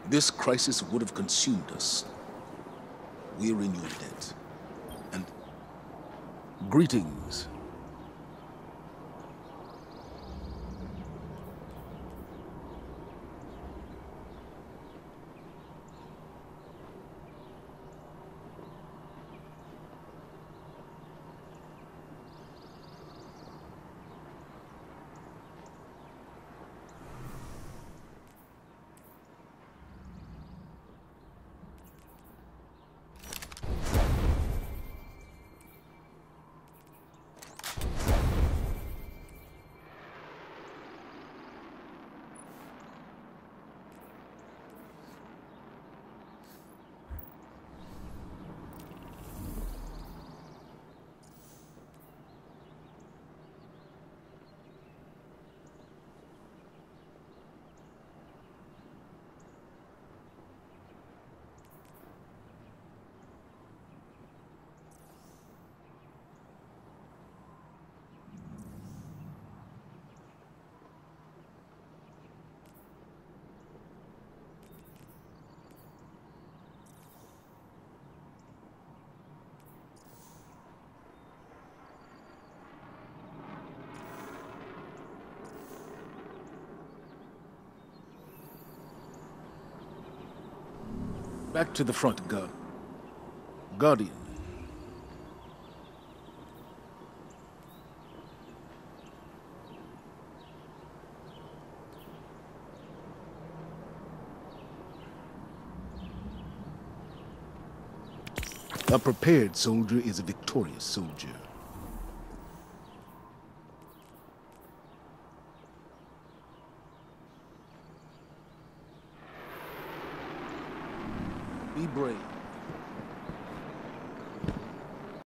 This crisis would have consumed us. We're in your debt. And greetings. Back to the front, Guardian. A prepared soldier is a victorious soldier. Be brave.